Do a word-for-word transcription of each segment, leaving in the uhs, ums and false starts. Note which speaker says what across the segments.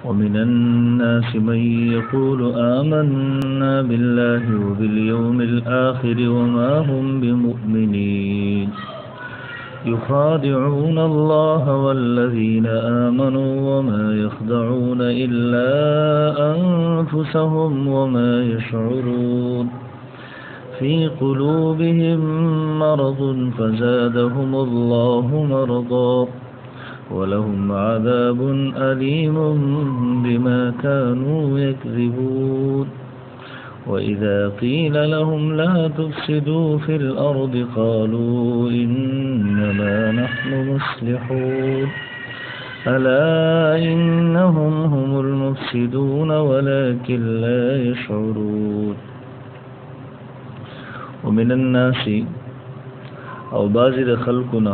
Speaker 1: ومن الناس من يقول آمنا بالله وباليوم الآخر وما هم بمؤمنين يخادعون الله والذين آمنوا وما يخدعون إلا أنفسهم وما يشعرون في قلوبهم مرض فزادهم الله مرضا ولهم عذاب أليم بما كانوا يكذبون وإذا قيل لهم لا تفسدوا في الأرض قالوا إنما نحن مصلحون ألا إنهم هم المفسدون ولكن لا يشعرون ومن الناس او بعض خلقنا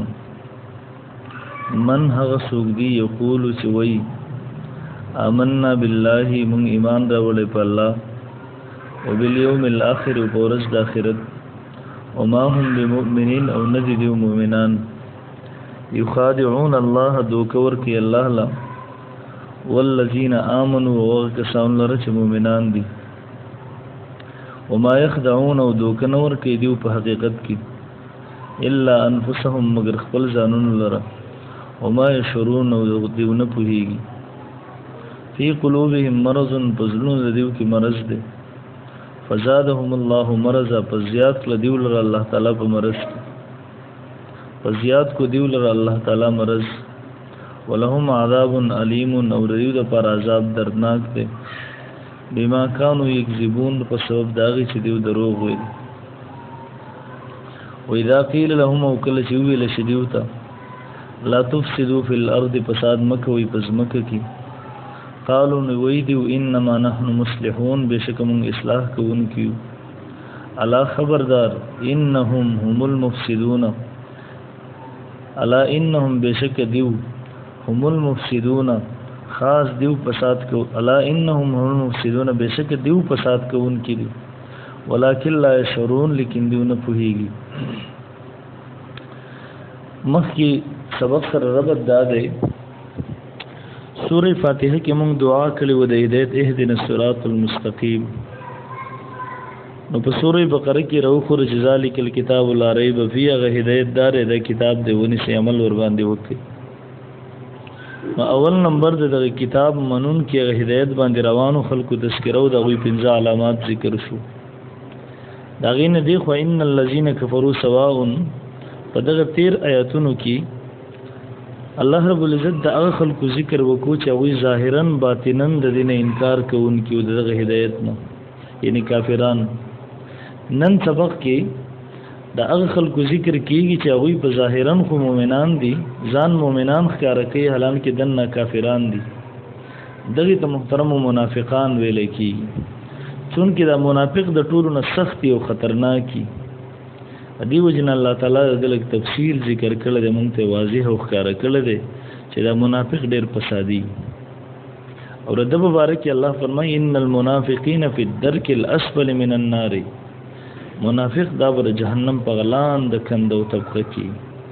Speaker 1: من هغه سوق دی یقول سوی آمنا بالله من ایمان راوړې په الله او بالیوم الاخر او ورځ د آخرت وما هم بمؤمنین او ندی دی مؤمنان یخادعون الله دوکور کی الله لا والذین آمنوا وکسان لره چې مؤمنان دي وما يخدعون او دوکنور کې دیو په حقیقت کې الا انفسهم مگر خپل ځانون لره وما يشعرون او دیو نه پوهیږي فی قلوبهم مرض پزلون دیو کې مرض ده فزادهم الله مرضا پزیات ل دیو لره الله تعالی په مرض پزیات کو دیو لره الله تعالی مرض ولهم عذاب علیم او دیو د پر عذاب دردناک ده بما كانوا يكذبون په سبب داغي چې دیو دروغ وي و اذا قيل لهم او کله چې ویل شدیوتا لا تفسدوا في الارض فساد مکوي پس مکه کی قالوا نويدو انما نحن مصلحون بشکم اصلاح کوونکیو الا خبردار انهم هم المفسدون الا انهم بشک دیو هم المفسدون خاص دیو فساد کو الا انهم هم المفسدون بشک دیو فساد کوونکی دی ولکن لا يشعرون لیکن دیو نه پوهیږي مخکې سبق سره ربط داده سورہ فاتحه کې موږ دعا کړې و د هدایت اهدنا الصراط المستقیم نو په سورہ بقره کې راو خور ذالک الکتاب لا ریب فیه غ هدایت دار د کتاب دی ونی سي عمل ور باندې وکړي اول نمبر د کتاب منون کې هدایت باندې روانو خلکو تذکرو د غوی پنځه علامات ذکر شو دا غینه دی خو ان الذين كفروا سواء په دغه تیر آیاتونو کې الله رب العزت د هغه خلکو ذکر وکړو چې غوی ظاهرا باطنا د دین انکار کوونکي د دغه هدایت نه یعنی کافران نن سبق کې د هغه خلکو ذکر کیږي چې هغه په ظاهرا خو مؤمنان دي ځان مؤمنان ښکارا کوي حالان کې دنه کافران دي دغه ته محترم منافقان ویل کیږي چونکه دا منافق د ټولو نه سخت او خطرناکي دی وجن الله تعالی دغه تفصیل ذکر کړل د مونږ ته واضح او ښکارا کړل دي چې دا منافق ډېر فسادي او د مبارک الله فرمایي ان المنافقین فی الدرک الاسفل من النار منافق دا بر جهنم په غلان د کندو طبقه کې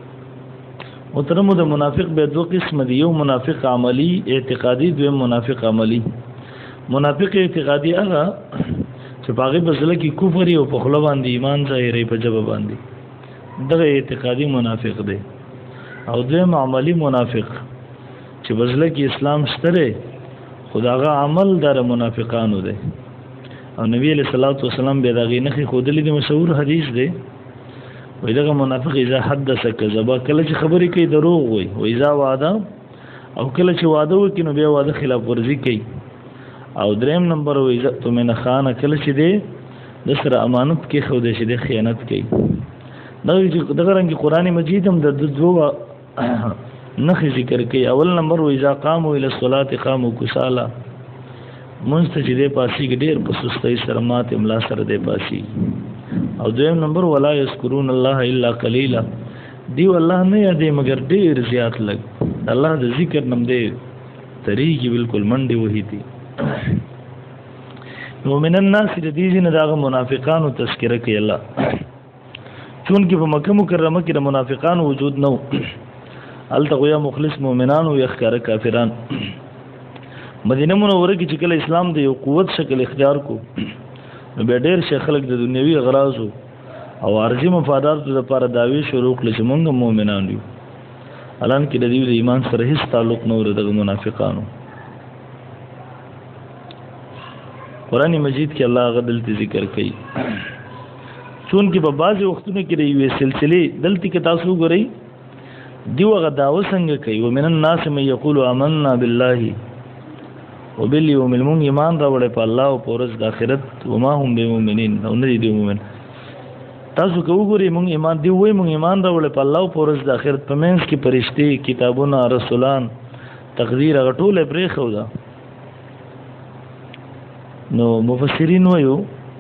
Speaker 1: محترمو د منافق به دوه قسم دي یو منافق عملی اعتقادي دویم منافق عملی منافق اعتقادي هغه چې باغې بزله کې کفر او په خله باندې ایمان ظاهري په جواب باندې دغه اعتقادي منافق دی او دویم عملی منافق چې بزله کې اسلام شته خداغه عمل در منافقانو دی او نبی علیہ الصلوۃ والسلام به دغه نه خودلی دی مشهور حدیث دی وای دغه منافق اذا حدث کذب کله چې خبرې کوي دروغ وای او اذا وعده او کله چې وعده وکړي نو بیا وعده خلاف ورزي کوي او دریم نمبر وای عزت من خان کله چې دی د سره امانت کې خو دې شه خیانت کوي دغه دغه رنګ قرآن مجید هم د دوه نخ ذکر کوي اول نمبر وای اذا قاموا الى الصلاه قاموا كسالى منستجده پاسی کې ډېر په سستۍ سره مات املا سره دی پاسی او دویم نمبر ولا یذکرون الله الا قليلا دی الله نه یادې مگر ډېر زیات لګ الله د ذکر نم دی طریقې بالکل منډي وਹੀ دي مومن الناس د دې نه دغه منافقانو تذکرہ کوي الله چون کې په مکه مکرمه کې د منافقانو وجود نو الته غویا مخلص مؤمنان او یخکار کافران مدینه منوره کې چې کله اسلام د یو قوت شکل اختیار کو نو بیا ډېر شي خلک د دنیوي اغراضو او ارضي مفاداتو لپاره دعوی شروع کړل چې موږ مؤمنان یو الان کې د دې د ایمان سره هیڅ تعلق نه ورته د منافقانو قرآن مجید کې الله غدل ذکر کوي چون کې په بعضي وختونو کې د یوې سلسله دلته کې تاسو ګورئ دیو غداو څنګه کوي ومن الناس من یقول آمنا بالله وباليوم المؤمن ایمان راوړې په الله او په ورځ د آخرت وما هم بمؤمنین او نه دي مؤمن تاسو کو وګورئ مونږ ایمان دی وای مونږ ایمان راوړې په الله او په ورځ د آخرت په منځ کې فرشتي کتابونه رسولان تقدیر غټول پرې خو دا نو مفسرین وایو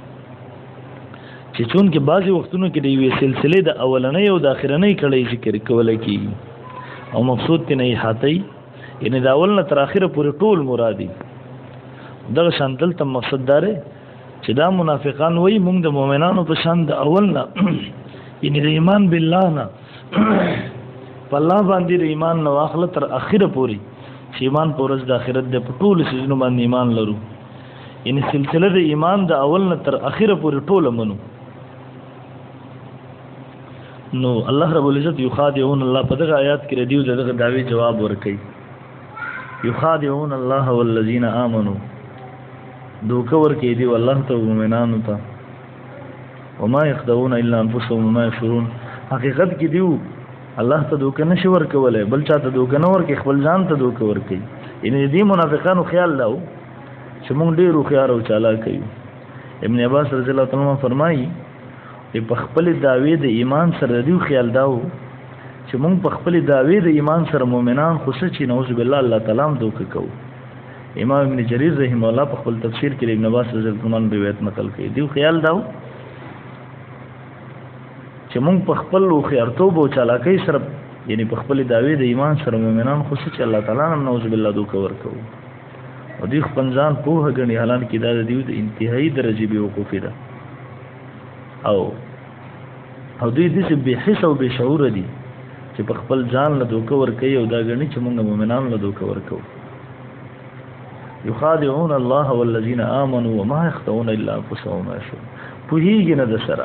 Speaker 1: چې چون کې بعضي وختونو کې د یوې سلسله د اولنۍ او د اخرنۍ کړي ذکر کول کیږي او مقصود ته نه هاتي یعنی د اول نه تر اخره پورې ټول مرادي دغه شانتل ته مقصد دار چې دا منافقان وایي موږ د مؤمنانو په شان د اول نه یعنی د ایمان بالله نه په الله باندې د ایمان نو اخله تر اخره پورې چې ایمان پر ورځ د اخرت د ټول سيزونو باندې ایمان لرو یعنی سلسله د ایمان د اول نه تر اخره پورې ټول منو نو الله رب العزت یخادعون الله په دغه آیات کې ردیو دغه داوی جواب ورکړي یخادعون الله والذین آمنوا دوکه ورکړي دی الله ته مومنانو ته وما يخدعون الا انفسهم وما يشعرون حقیقت کې دیو الله ته دوکه نشي ورکولای بل چاته دوکه نه ورکړي خپل ځان ته دوکه ورکړي یعنی دې منافقانو خیال لاو چې موږ ډېر خيار او چالاک یو ابن عباس رضی الله تعالی عنہ فرمایي په خپل دعوی د ایمان سره دیو خیال داو چې موږ په خپل دعوی د ایمان سره مؤمنان خو چې نعوذ بالله الله تعالی هم دوکه کوو امام ابن جریر رحمه الله په خپل تفسیر کې ابن عباس رضی الله عنه روایت نقل کړي دیو خیال داو چې موږ په خپل خيارتوب او چالاکی سره یعنی په خپل دعوی د ایمان سره مؤمنان خو چې الله تعالی هم نعوذ بالله دوکه ورکوو او دی خپنځان په هغنی حالان کې دا دیو د انتهایی درجه به وقوفي ده او او دوی دې به حس او به شعور دي چې په خپل ځان له دوکه ور کوي او دا غني چې موږ مؤمنان له دوکه ور کوو یخادعون الله والذین آمنوا وما يخدعون الا انفسهم يشعرون په هیڅ نه د سره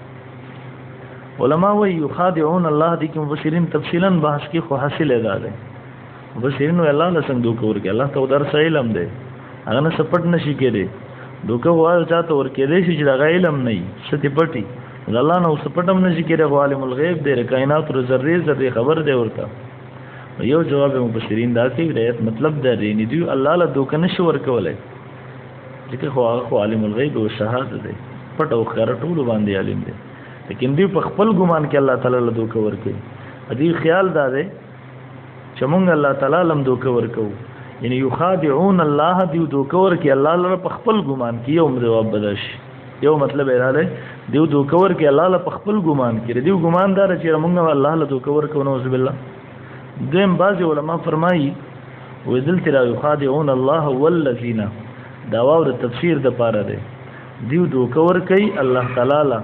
Speaker 1: علما وی یخادعون الله دي کوم مفسرین تفصیلا بحث کې خو حاصل ادا ده مفسرین وی الله له څنګه دوکه ور کوي الله ته درس علم ده هغه نه سپټ نشي کېده دوکه وایي چاته ور کېدې چې دا علم نه وي ستې پټي الله نو سپټم نشي کېده عالم الغیب دی کائنات او ذره ذره خبر دی ورته یو جواب مفسرین دا کوي د مطلب دا دی نه دی الله له دوکه نشي ور کولای ځکه خو هغه عالم الغیب او شهادت دی پټ او ښکار ټول باندې عالم دی لیکن دی په خپل ګمان کې الله تعالی له دوکه ور کوي دې خیال دا دی چې مونږ الله تعالی لم دوکه ور کوو یعنی یخادعون الله دیو دوکه ور کوي الله لره په خپل ګمان کې یو جواب بدش یو مطلب اراده دیو دوکه ور کوي الله لره په خپل ګمان کې دیو ګماندار چې مونږ الله له دوکه ور کوو نوذ بالله دیم بعض علما فرمایي وذل ترى یخادعون الله والذین دا واو د تفسیر د پاره دی دیو دوکه ور کوي الله تعالی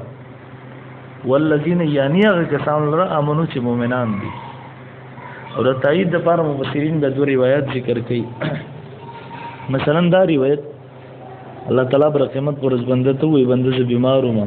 Speaker 1: والذین یعنی هغه کسان لره امنو چې مؤمنان دي او د تایید لپاره مفسرین د دوه روایت ذکر کړي مثلا دا روایت الله تعالی پر قیامت پر بنده ته وي بنده زه بیمار وم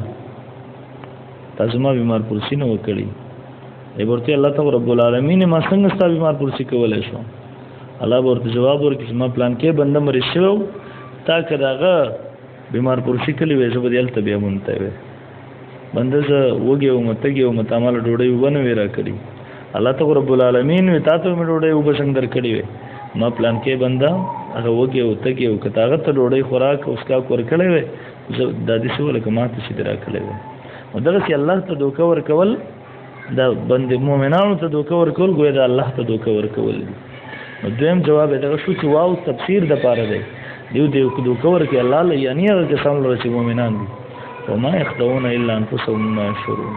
Speaker 1: تاسو ما بیمار پرسی نه وکړي ای ورته الله تعالی رب العالمین ما څنګه ستا بیمار پرسی کولای شو الله ورته جواب ورکړي چې ما پلان کې بنده مری شو تا کداغه بیمار پرسی کلی وې زه بدل ته بیا مونته وې بنده زه وګیو متګیو متعامل ډوډۍ ونه ورا کړی الله تعالی رب العالمین وی تاسو مې ډوډۍ وبسنګ در کړی وې ما پلان کې بندا هغه وګیو تګیو کتاغه ته ډوډۍ خوراک اوس کا کور کړی وې د دې څه ولکه ماته شي درا کړی وې مدغه چې الله ته دوکه ور کول دا بند مؤمنانو ته دوکه ور کول ګویا دا الله ته دوکه ور کول نو دویم جواب دا شو چې واو تفسیر د پاره دی دیو دیو دوکه ور کې الله له یعنی هغه کسان لره چې مؤمنان دي وما يخدعون الا انفسهم ما يشعرون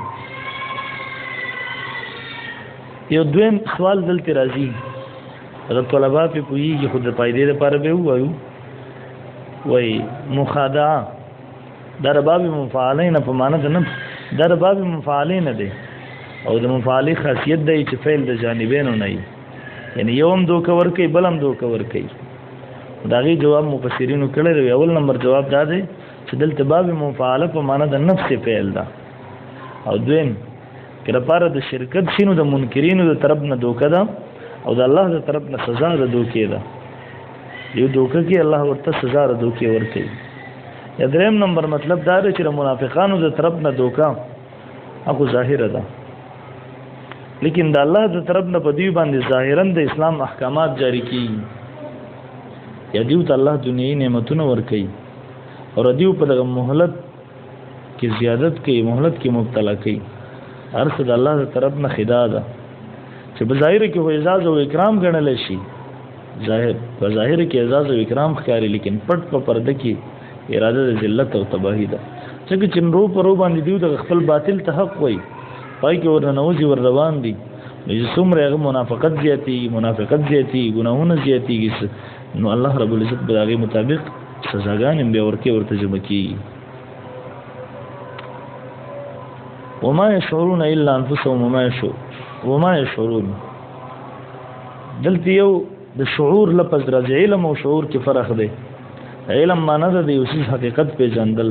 Speaker 1: یو دویم سوال دلته راځي اگر طلبه په پویږي خود پایدې لپاره به وایو وای مخادعه در باب مفعلین په معنا ده نه در باب مفعلین ده او د مفعل خاصیت دی چې فعل د جانبین نه وي یعنی یوم دوکه ور کوي بلم دوکه ور کوي دا غي جواب مفسرینو کړی. اول نمبر جواب دا دی چې دلته باب مفعله په معنا د نفس فعل ده، او دویم کله پاره د شرکت شینو د منکرینو د طرف نه دوکه ده او د الله د طرف نه سزا ده دوکې ده. یو دوکه کې الله ورته سزا ده دوکې ورکوي. یا دریم نمبر مطلب دا دی چې د منافقانو د طرف نه دوکه هغه ظاهره ده، لیکن د الله د طرف نه په دوی باندې ظاهرا د اسلام احکامات جاری کیږي. یا دیو ته الله دنیوي نعمتونه ورکوي او دیو په دغه مهلت کې زیادت کوي، مهلت کې مبتلا کوي. هر څه د الله د طرف نه خدا ده چې په ظاهر کې هو اعزاز او اکرام ګڼل شي، ظاهر په ظاهر کې اعزاز او اکرام ښکاري، لیکن پټ په پرده کې اراده د ذلت او تباہی ده. څنګه چې نو پر باندې دیو د خپل باطل ته حق وای پای کې ورنوځي ور روان دي، نو څومره هغه منافقت زیاتی منافقت زیاتی ګناهونه زیاتیږي، نو الله رب العزت به هغه مطابق سزاګان به ورکه ورته جمع کیږي. وما يشعرون الا انفسهم وما يشعرون وما يشعرون. دلته یو د شعور لپس راځي، علم او شعور کې فرق دی. علم معنی ده د یو څه حقیقت پیژندل،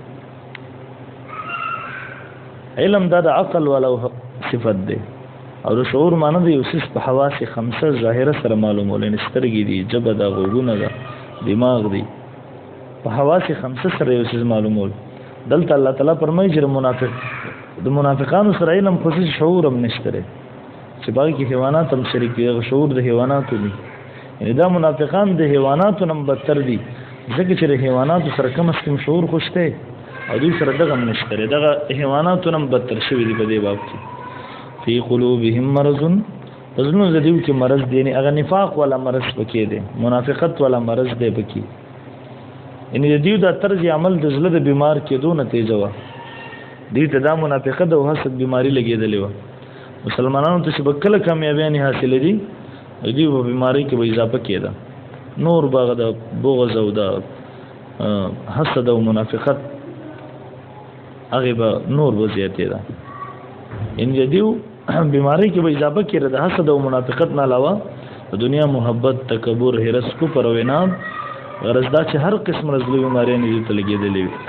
Speaker 1: علم دا د عقل والا صفت دی، او د شعور معنی د یو څه په حواس خمسه ظاهره سره معلومول، سترګې دي، جبه ده، غوږونه ده، دماغ دی، په حواس خمسه سره یو څه معلومول. دلته الله تعالی فرمایي چې منافق د منافقانو سره علم خصوصي شعور هم نشته، چې باقي کې حیوانات هم شریک دي، شعور د حیواناتو دي. یعنی دا منافقان د حیواناتو نم بدتر دي، ځکه چې د حیواناتو سره کم از کم شعور خوشته او دوی سره دغه نشته، دغه حیواناتو نم بدتر شوی دي په دې باب کې. فی قلوبهم مرض، پزنو زدیو کې مرض دی، یعنی هغه نفاق والا مرض پکې دی، منافقت والا مرض دی پکې. یعنی د دیو دا طرز عمل د زړه د بیمار کېدو نتیجه و، دی ته دا منافقت او حسد بیماری لګېدلې و. مسلمانانو ته چې بکله کامیابیانې حاصلې دي، دی په بیماری کې به اضافه کېده، نور باغ د بغض او د حسد او منافقت هغه به نور به زیاتې ده. یعنی دیو بیماری کې به اضافه کېده د حسد او منافقت نه علاوه د دنیا محبت، تکبر، هرس، کفر او عناد، غرض دا چې هر قسم رزلو بیماریانې دې ته لګېدلې وي.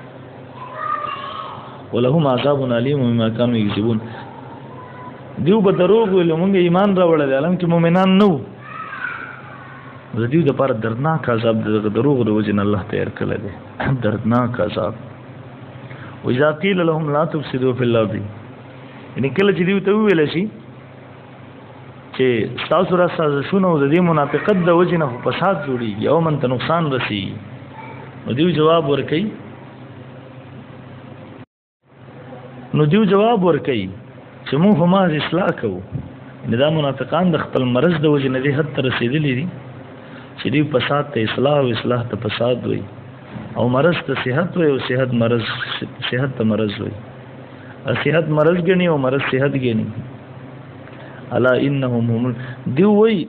Speaker 1: ولهم عذاب علیم بما كانوا یکذبون. دیو به دروغ ویل مونږ ایمان راوړل، علم کې مؤمنان نو، د دیو د پر دردناک عذاب د دروغ د وجه الله تیار کړل دی، دردناک عذاب. واذا قيل لهم لا تفسدوا في الارض، یعنی کله چې دیو ته ویل شي چې تاسو را سازشونه د دې منافقت د وجه نه فساد جوړي یو من ته نقصان رسی، نو دیو جواب ورکړي نو دیو جواب ورکړي چې موږ هم اصلاح کوو. دا منافقان د خپل مرض د وجه نه دې حد ته رسیدلي دي چې دی فساد ته اصلاح او اصلاح ته فساد وي، او مرض ته صحت وي او صحت مرض صحت ته مرض وي، صحت مرض ګڼي او مرض صحت ګڼي. الا انهم هم دیو وي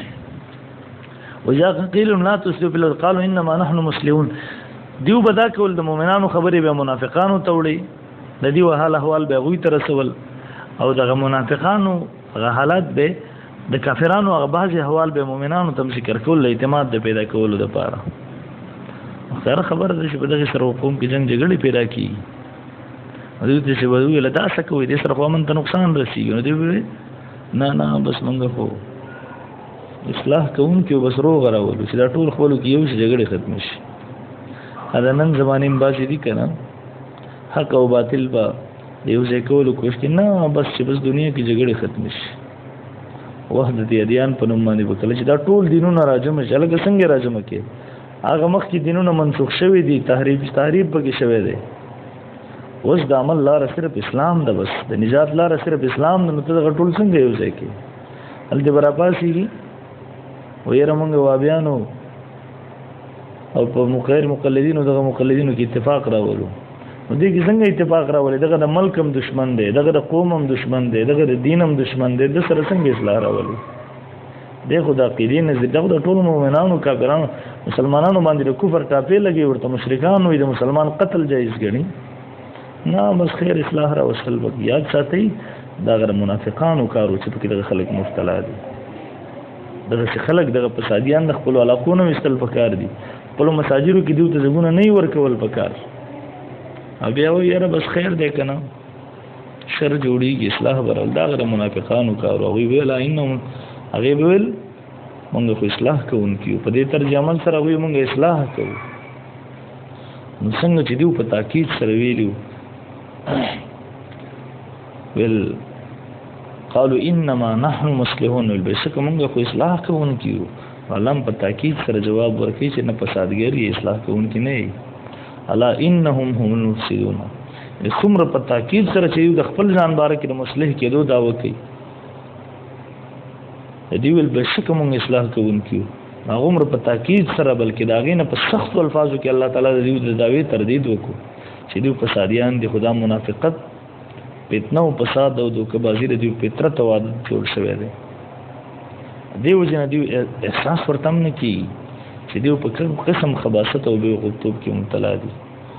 Speaker 1: وجا قيل لا تسلوا في الارض قالوا انما نحن مسلمون. دیو بدا کول د مؤمنانو خبرې به منافقانو توړي، د دیو حال احوال به غوي تر رسول، او دغه منافقانو هغه حالات به د کافرانو هغه بعض احوال به مؤمنانو تم ذکر کول، اعتماد د پیدا کولو لپاره. خیر خبر ده چې په دغه سره قوم کې جنگ جګړې پیدا کیږي، دوی ته چې وایي له تاسو کوي د سره قوم ته نقصان رسیږي، نو دوی نه نه بس موږ خو اصلاح کوون کې بس روغ راولو چې دا ټول خپل کې یو جګړه ختم شي. دا نن زمانه باندې دي کنه حق او باطل با یو ځای کولو کوشش کې نه، بس چې بس دنیا کې جګړه ختم شي. وحدت ادیان په نوم باندې وکړي چې دا ټول دینونه راجم شي، لکه څنګه راجم کې هغه مخ کې دینونه منسوخ شوی دي، تحریف تحریف پکې شوی دی. اوس د عمل لار صرف اسلام ده، بس د نجات لار صرف اسلام ده، نو ته ټول څنګه یو ځای کې ال دې برابرسي ويره مونږ وابیانو او په مقیر مقلدینو دغه مقلدینو کې اتفاق راولو، نو دې کې څنګه اتفاق راولي؟ دغه د ملک هم دشمن دی، دغه د قوم هم دشمن دی، دغه د دین هم دشمن دی، د سره څنګه اصلاح راولي؟ دغه د عقیدې نه دغه د ټول مؤمنانو کافرانو مسلمانانو باندې د کفر ټاپې لګي، ورته مشرکان وي د مسلمان قتل جایز ګڼي. نه بس خیر اصلاح را وصل وګ یاد ساتي دا غره منافقانو کارو چې پکې د خلک مبتلا دي. دغه خلک دغه فسادیان د خپل علاقو نه مستل پکار دي خپل مساجرو کې دیو ته ځګونه نه ورکول پکار بیا و یاره بس خیر دی کنه شر جوړیږي اصلاح برول دا غره منافقانو کارو هغه ویل انهم هغه ویل موږ خو اصلاح کوونکو په دې ترجمه سره وی موږ اصلاح کوو نو څنګه چې دیو په تاکید سره ویلو ویل قالوا انما نحن مصلحون البشک موږ خو اصلاح کوونکو علم په تاکید سره جواب ورکړي چې نه فسادګری اصلاح کوونکو نه الا انهم هم المفسدون څومره په تاکید سره چې د خپل ځان باره کې د مصلح کېدو دعوه کوي دی ول بشک موږ اصلاح کوونکو هغه عمر په تاکید سره بلکې داغې نه په سخت الفاظو کې الله تعالی د دې دعوی تردید وکړو چې دوی فسادیان دي خدا منافقت فتنه او فساد او دوکبازی د دوی فطرت او عادت جوړ شوی دی دیو جن دیو احساس ورتم نه کی چې دیو په کوم قسم خباثت او بے غوبتوب کې مبتلا دي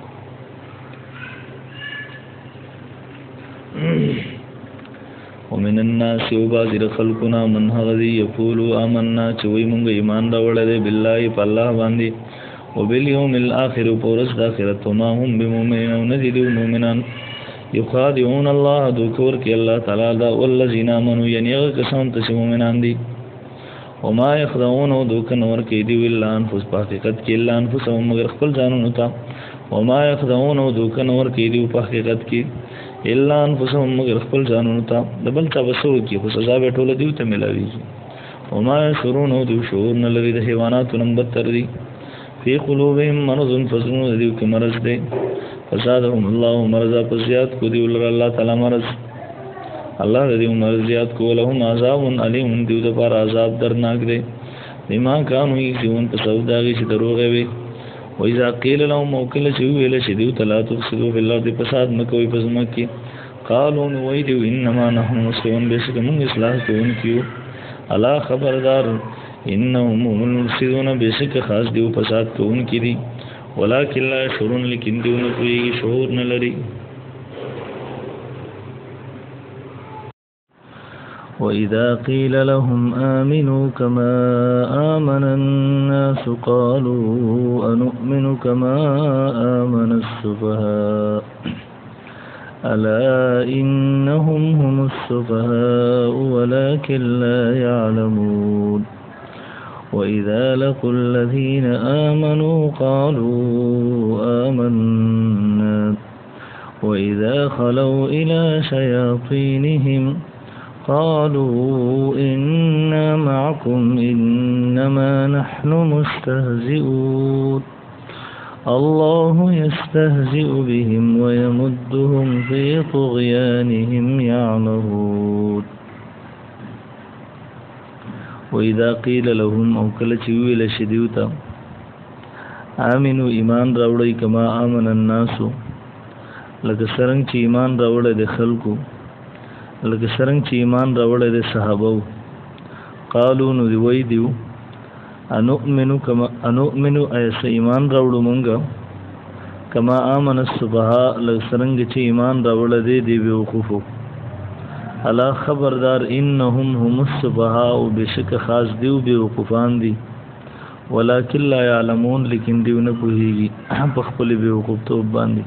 Speaker 1: ومن الناس وبازر خلقنا من هغذي يقول آمنا چوي مونږ ایمان راوړل دي بالله په الله باندې وباليوم الاخر پورس د اخرت ما هم بمؤمنون ندي مؤمنان يخادعون الله ذكر کې الله تعالی دا والذین آمنوا یعنی هغه کسان چې مؤمنان دي وما يخدعون ذوک نور کې دی الا انفس په حقیقت کې الا انفسهم مگر خپل ځانونو ته وما يخدعون ذوک نور کې دی په حقیقت کې الا انفسهم مگر خپل ځانونو ته دبل تاسو کې خو سزا به ټوله دیو ته ملاوي وما يشعرون ذو شعور نه لري د حیوانات نمبر تر دي في قلوبهم مرض فزنوا دیو کې مرض دی فزادهم الله مرضا فزيات کو دی ولر الله تعالی مرض الله دې مرض زیات کو لهم عذاب علیم دیو د پر عذاب درناک دی بما كانوا يكذبون فسوداغي چې دروغ وي و اذا قيل لهم موكل چې ویل چې دیو تلا تفسدوا في الارض فساد مکوې پزما کې قالوا وای دیو انما نحن مسلمون بشک موږ اصلاح کوونکو الا خبردار انهم هم المفسدون بشک خاص دیو فساد کوونکي دي ولكن لا شعورون لیکن دیو نه کوي شعور نه لري وإذا قيل لهم آمنوا كما آمن الناس قالوا أنؤمن كما آمن السفهاء ألا إنهم هم السفهاء ولكن لا يعلمون وإذا لقوا الذين آمنوا قالوا آمنا وإذا خلوا إلى شياطينهم قالوا إنا معكم إنما نحن مستهزئون الله يستهزئ بهم ويمدهم في طغيانهم يعمهون وإذا قيل لهم أو كلچوي لشديوتا آمنوا إيمان راوړی کما آمن الناس لکه څنګه چې ایمان راوړل د خلکو لکه څنګه چې ایمان راوړل د صحابه قالو نو دی وای دیو انؤمنو کما انؤمنو ایس ایمان راوړو مونږه کما آمن الصبها لکه څنګه چې ایمان راوړل دی دی وقوفو الا خبردار انهم هم الصبها او بشک خاص دیو به وقوفان دي ولکن لا يعلمون لیکن دیو نه پوهیږي په خپل به وقوف ته باندې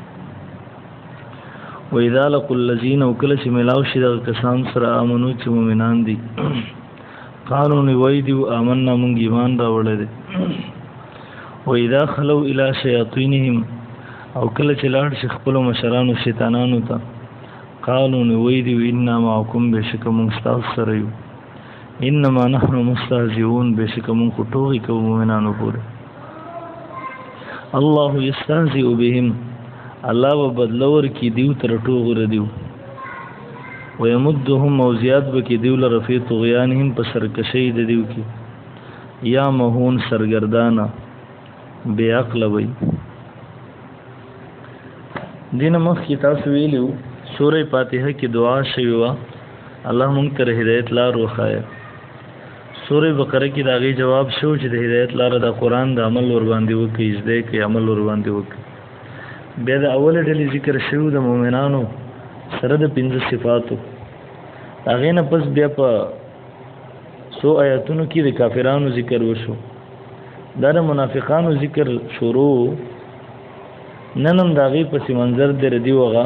Speaker 1: وإذا لقوا الذين وكل ملاو شي د کسان سره امنو چې مؤمنان دي قالوا ني وای دی آمنا مونږ ایمان راوړل دي وإذا خلوا الى شياطينهم او کله چې لاړ شي خپل مشرانو شیطانانو ته قالوا ني وای دی اننا معكم بشک مونږ تاسو سره یو انما نحن مستهزئون بشک مونږ ټوغي کوو مؤمنانو پورې الله يستهزئ بهم الله و بدلور کی دیو تر ټوغره دیو ويمدهم موزيات بکی دیو لرفی طغیانهم په سرکشی د دیو کی یا مهون سرګردانا بے عقل وی دین مخ کی تاسو ویلو سورہ فاتحه کی دعا شوی وا الله مونږ ته هدایت لار وخایا سورہ بقره کی داغي جواب شو چې د هدایت لار د قران د عمل ور باندې وکي زده کې عمل ور باندې وکي بیا د اول ډلې ذکر شوی د مؤمنانو سره د پنځه صفاتو هغه نه پس بیا په سو آیاتونو کې د کافرانو ذکر وشو دا د منافقانو ذکر شروع ننم داغي پس منظر د ردی وغه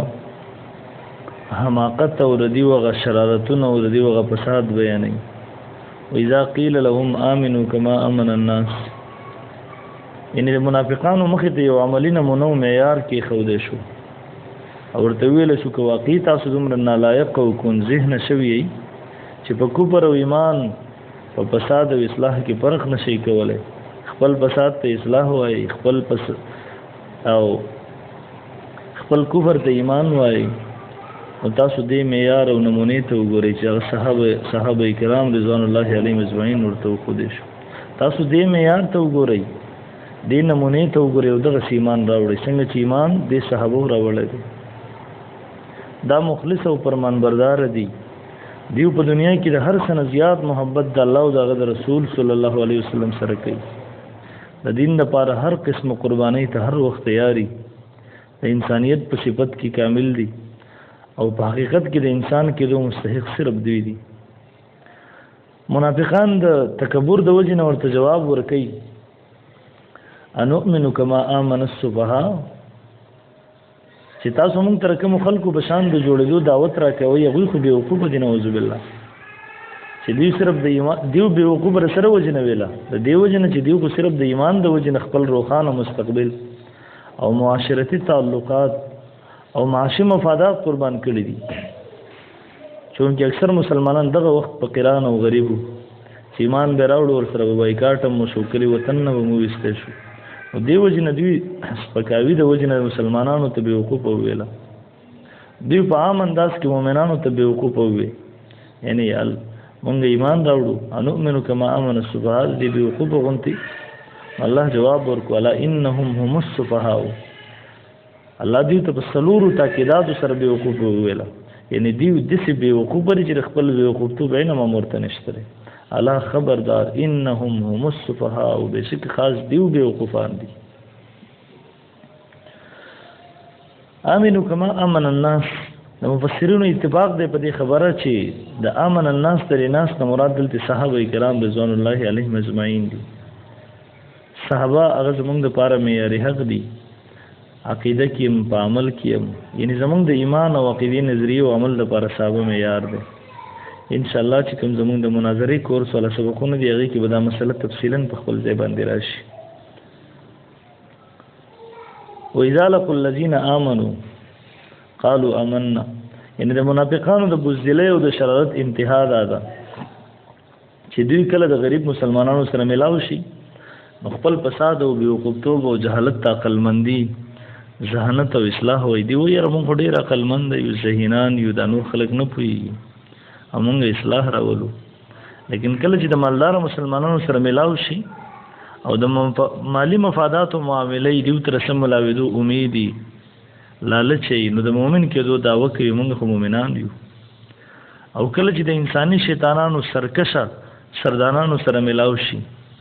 Speaker 1: حماقت او ردی وغه شرارتونه او ردی وغه فساد بیانې و اذا قيل لهم امنوا كما امن الناس یعنی د منافقانو مخ ته یو عملی نمونه معیار کې خوده شو او ورته ویل شو چې واقعي تاسو دومره نالایق او کون ذهن شوی چې په کوپر او ایمان په فساد او اصلاح کې فرق نشي کولای خپل فساد ته اصلاح وای خپل پس او خپل کفر ته ایمان وای او تاسو دې معیار او نمونه ته وګورئ چې صحابه صحابه کرام رضوان الله علیهم اجمعین ورته خو دې شو تاسو دې معیار ته وګورئ دې نمونه ته وګورئ او دغه ایمان راوړئ څنګه چې ایمان دې صحابه راوړل دا مخلص او فرمانبردار دي دیو په دنیا کې د هر څه زیات محبت د الله او د رسول صلی الله علیه وسلم سره کوي د دین لپاره هر قسم قرباني ته هر وخت تیاری د انسانیت په صفت کې کامل دي او په حقیقت کې د انسان کې دوه مستحق صرف دوی دي منافقان د تکبر د وجې نه ورته جواب ورکوي انؤمن کما آمن السفهاء چې تاسو موږ تر کوم خلکو بشان د جوړېدو دعوت راکوي هغه خو به وقوف دي نعوذ بالله چې دوی صرف د ایمان دیو به وقوف سره وجنه ویلا د دیو وجنه چې دیو کو صرف د ایمان د وجنه خپل روخانه مستقبل او معاشرتي تعلقات او معاشي مفادات قربان کړی دي چونکه اکثر مسلمانان دغه وخت فقیران او غریبو چې ایمان به راوړ ور سره بایکاټ مو شو کلی وطن نه مو وسته شو او دیو جن دوی سپکاوی د وجنه مسلمانانو ته به وقوف ویلا دوی په عام انداز کې مؤمنانو ته به وقوف وی یعنی ال مونږ ایمان راوړو انؤمن کما امن السفهاء دی به وقوف غنتی الله جواب ورکو الا انهم هم السفهاء الله دې ته په سلورو تاکیدات سره به وقوف ویلا یعنی دیو دسی به وقوف لري چې خپل به وقوف تو بینه مرته نشته الا خبردار انهم هم السفهاء او بشک خاص دیو به وقوفان دي امنو کما امن الناس د مفسرینو اتفاق دی په دې خبره چې د امن الناس تر ناس ته مراد دلته صحابه کرام رضوان الله علیهم اجمعین دي صحابه هغه زمونږ د پاره معیاري حق دي عقیده کې په عمل کې یعنی زمونږ د ایمان او عقیده نظریه او عمل لپاره صحابه معیار دي ان شاء الله چې کوم زمونږ د مناظرې کورس ولا سبقونه دی هغه کې به دا مسله تفصیلا په خپل ځای باندې راشي واذا لقوا الذين امنوا قالوا آمنا یعنی د منافقانو د بزدلۍ او د شرارت انتها ده چې دوی کله د غریب مسلمانانو سره ملاو شي خپل فساد او بیوقوفتوب او جهالت ته عقلمندي ذهانت او اصلاح وي دی وي موږ ډیر عقلمند یو ذهینان یو د نور خلق نه پوي موږ اصلاح راولو لیکن کله چې د مالدار مسلمانانو سره ملاو شي او د مالی مفادات او معاملې دیو تر سم ملاویدو امیدي لالچ نو د مؤمن کېدو داوا کوي موږ خو مؤمنان یو او کله چې د انساني شیطانانو سرکشه سردانانو سره ملاو شي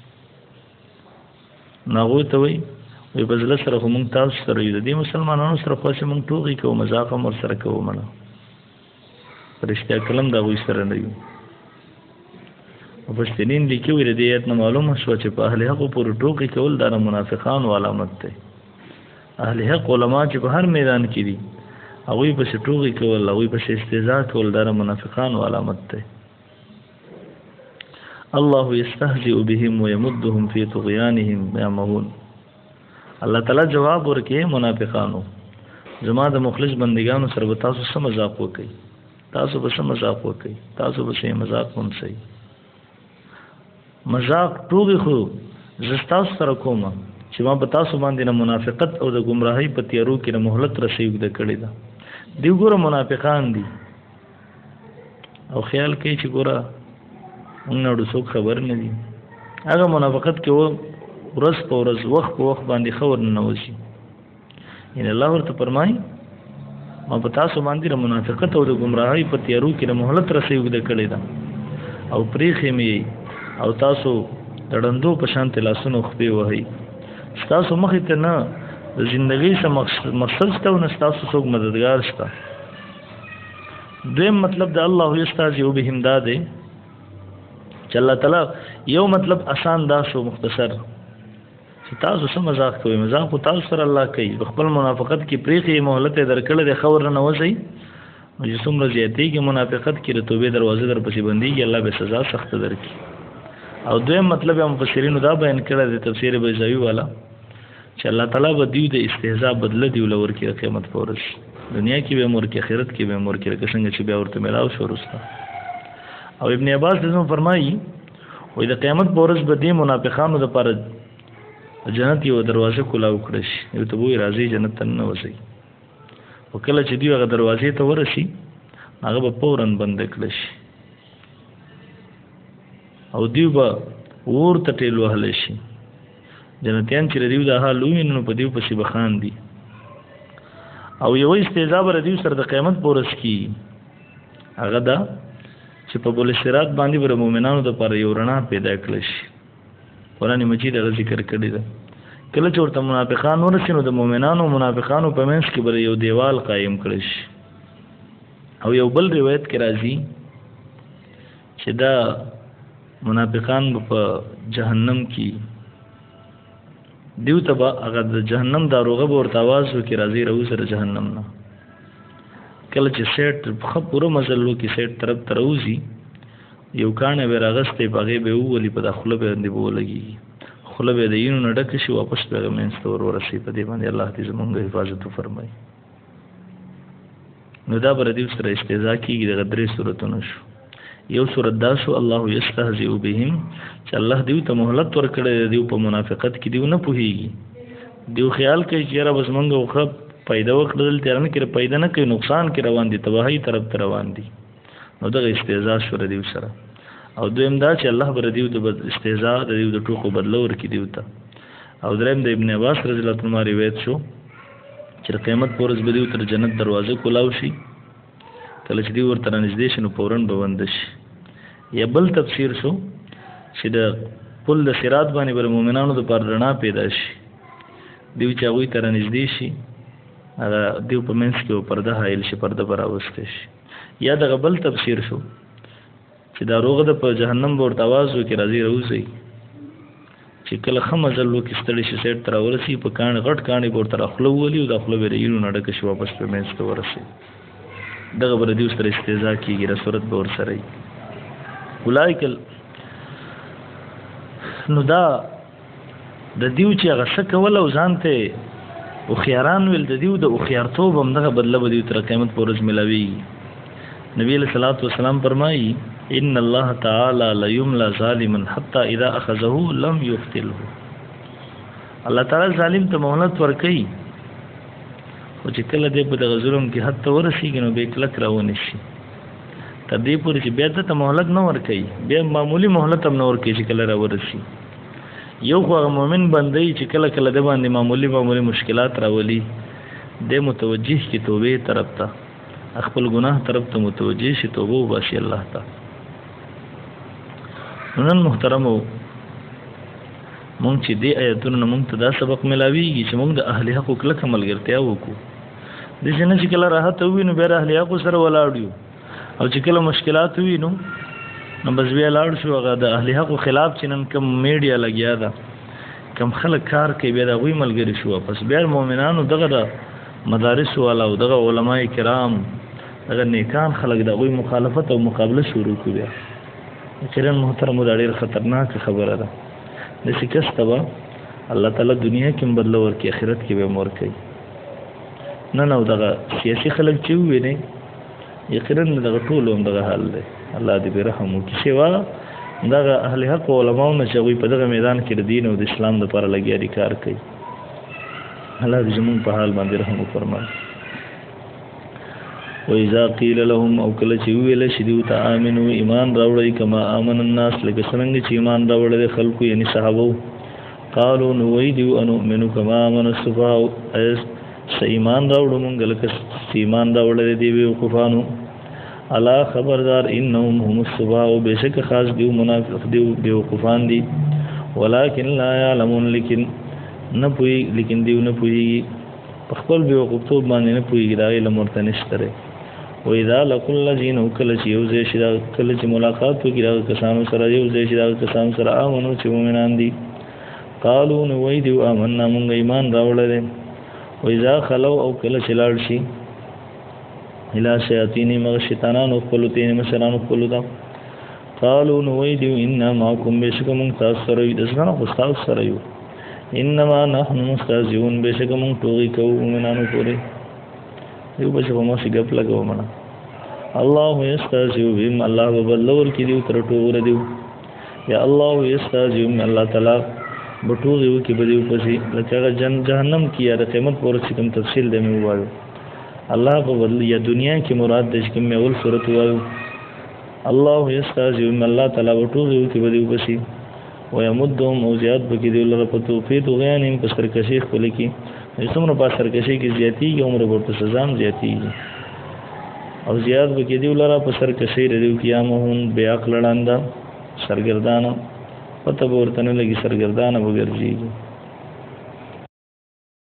Speaker 1: ناغو ته وي وي بزله سره موږ تاسو سره یو د مسلمانانو سره خو چې موږ ټوغي کوو مذاق هم سره کوو منه پرشتیا کلم دا وې سره نه یو او پښتنین لیکي وي د دې نه معلومه شو چې په اهل حق پر ټوغي کول دا منافقان علامت ده اهل حق علما چې په هر میدان کې دي هغه په شټوغي کول هغه په استهزاء کول دا منافقان علامت ده الله يستهزئ بهم ويمدهم في طغيانهم يعمهون الله تعالی جواب ورکړي منافقانو زما د مخلص بندگانو سره تاسو سم مذاق وکي تاسو به سم مذاق وکي تاسو به سم مذاق هم سي مذاق ټوغي خو زستاس سره کومه چې ما په تاسو باندې نه منافقت او د گمراهۍ په تیارو کې نه مهلت رسېږي د کړي دا دی ګوره منافقان دي او خیال کوي چې ګوره موږ نه څوک خبر نه دي هغه منافقت کې و ورځ په ورځ وخت په وخت باندې خبر نه وشي ان الله ورته فرمایي ما په تاسو باندې نه منافقت او د گمراهۍ په تیارو کې نه مهلت رسېږي د کړي دا او پریخي می او تاسو دړندو په شان تلاسونو خپې وهي تاسو مخې ته نه د ژوندۍ سم مقصد ته نه تاسو څوک مددگار شته دویم مطلب د الله یستهزئ بهم دا دی چې الله تعالی یو مطلب آسان دا شو مختصر چې تاسو سم مزاق کوئ مزاق خو تاسو سره الله کوي خپل منافقت کې پریخي مهلت درکړه د خور نه وځي او چې څومره زیاتې کې منافقت کې د توبې دروازه در پسې بنديږي الله به سزا سخت درکړي او دویم مطلب هم مفسرینو دا بیان کړی د تفسیر بیضاوی والا چې الله تعالی به دیو د استهزاء بدله دی ولور کې قیامت پورش دنیا کې به مور کې آخرت کې به مور کې څنګه چې بیا ورته ملاو شو ورسته او ابن عباس دغه فرمایي وې د قیامت پورش به دی منافقانو د پر جنت یو دروازه کولاو کړی شي یو ته وې راځي جنت ته نه وځي او کله چې دی هغه دروازې ته ورسي هغه به فورن بند کړی شي او دیو به ورته ټیل وهلی شي جنتیان چې دیو د حال ویني په دیو پسې بخان دي او یو استهزاء بر دیو سره د قیامت پورس کی هغه دا چې په بل صراط باندې بر مؤمنانو د پر یو رڼا پیدا کړل شي قرآن مجید هغه ذکر کړی دی کله چې ورته منافقان ورسینو د مؤمنانو منافقانو په منځ کې بر یو دیوال قائم کړی شي او یو بل روایت کې راځي چې دا منافقان په جهنم کې دیو تبا هغه د جهنم داروغه ورته आवाज وکړي راځي راو سره جهنم نه کله چې سیټ خو پوره مزلو کې سیټ طرف تروزی یو کانه به راغسته باغې به وولي په داخله به دی بولږي خله به دینو نډک شي واپس به منستور ورسي په دې باندې الله دې زمونږ حفاظت وفرمایي نو دا بر دې سره استهزاء کیږي د غدري صورتونو شو یو صورت دا شو الله یستهزئ بهم چې الله دیو ته مهلت ورکړي دیو په منافقت کې دیو نه پوهیږي دیو خیال کوي چې را بس مونږ خو پیدا وکړل ترنه کې پیدا نه کوي نقصان کې روان دي تباہی طرف ته روان دي نو دا استهزاء شو دیو سره او دویم دا چې الله بر دیو د استهزاء د دیو د ټوکو بدلو ورکړي دیو ته او دریم د ابن عباس رضی الله عنه روایت شو چې قیامت پورز به دیو تر جنت دروازه کولاو شي کله چې دی ورته نږدې شنو فورن به بند شي یا بل تفسیر شو چې د پل د صراط باندې بر مؤمنانو د پر رڼا پیدا شي دیو چې هغه تر نږدې شي هغه دیو په منځ کې پرده حایل شي پرده براوسته شي یا د بل تفسیر شو چې دا روغه د په جهنم ورته आवाज وکړي راځي راوځي چې کله خمزلو کې ستړي شي سیټ تر ورسي په کان غټ کانې ورته راخلو ولي او د خپل ورېونو نډک شي واپس په منځ ته ورسي دغه بر دیو سره استهزاء کیږي رسورت به ور سره اولایک نو دا د دیو چې هغه څه کول او ځانته او خياران ول د دیو د او خيارتوب هم دغه بدله به دیو تر قیامت پورز ملاوي نبی علیہ الصلوۃ والسلام فرمایي ان الله تعالی لا یملا ظالما حتى اذا اخذه لم يقتله الله تعالی ظالم ته مهلت ورکړي او چې کله دې په دغه ظلم کې حتی ورسیږي نو به کلک راونی شي تر دې پورې چې بیا ته مهلت نه ورکړي بیا معمولی مهلت هم نه ورکړي چې کله راورسي یو خو مؤمن بندي چې کله کله د باندې معمولی معمولی مشکلات راولي د متوجه کی توبه طرف ته خپل ګناه طرف ته متوجه شي توبه وباسي الله تعالی نن محترمو مونږ چې دې آیتونو مونږ ته دا سبق ملاويږي چې مونږ د اهل حق کله ملګرتیا وکړو د څنګه چې کله راحت وینو بیا اهل حق سره ولاړو او چې کله مشکلات وینو نو بس بیا لاړ شو هغه د اهل حق خلاف چې نن کوم میډیا لګیا ده کم خلک کار کوي بیا د غوي ملګری شو پس بیا مؤمنانو دغه مدارس والا او دغه علماء کرام دغه نیکان خلک د غوي مخالفت او مقابله شروع کړي چیرې محترم دا ډېر خطرناک خبره ده د شکست تبا الله تعالی دنیا کې بدل ورکړي آخرت کې به مور کوي نه نو دغه سیاسي خلک چې ویني یقینا دغه ټول هم دغه حال دی الله دې به رحم وکړي سوا دغه اهل حق علماء نه چې په دغه میدان کې د دین او د اسلام لپاره لګیا دي کار کوي الله دې زموږ په حال باندې رحم وکړي وَإِذَا قِيلَ لَهُمْ أَوْ كَلَّ شِيءٍ وَلَا شِدُوا تَآمِنُوا ایمان راوړی کما آمن الناس لکه څنګه چې ایمان راوړل خلکو یعنی صحابه قالوا نويدوا أن نؤمن كما آمن السفهاء اس ایمان راوړو مونږ لکه ایمان راوړل دی وقفانو الا خبردار انهم هم السفهاء بشک خاص دی منافق دی وقفان دي ولكن لا يعلمون لیکن نه پوي لیکن دی نه پوي خپل به وقفتوب باندې نه پوي دا علم ورته نشته و اذا لقل الذين کل چې یو ځای شي دا کل چې ملاقات وکړي دا کسانو سره یو ځای شي دا کسانو سره امنو چې مؤمنان دي قالو نو وای دی آمنا مونږ ایمان راوړل و اذا خلو او کل چې لاړ شي الى شیاطین مغ شیطانانو خپل تین مسرانو خپل دا قالو نو وای دی ان معكم بشکم تاسو سره د څنګه خو تاسو سره یو انما نحن مستهزئون بشکم ټوغي کوو مؤمنانو پورې یو بچ په موسی ګپ لګاو منا الله یستهزئ بهم الله وبلور کی دی تر ټوغ ور دی یا الله یستهزئ الله تعالی بټوغي وکي بدیو پسې لکه جن جهنم کی یا قیامت پورې کوم تفصیل دی مې وایو الله په بدل یا دنیا کې مراد د کوم اول صورت وایو الله یستهزئ الله تعالی بټوغي وکي بدیو پسې ويمدهم او زیاد بکی دی لره په توفیق غیانم په سرکشي خپل کی څومره په سرکشي کې زیاتی کی عمر ورته سزا زیاتی او زیاد بکی دی لره په سرکشي ردیو قیامون بیا کلړاندا سرګردان پته ورته نه لګي سرګردان وګرځي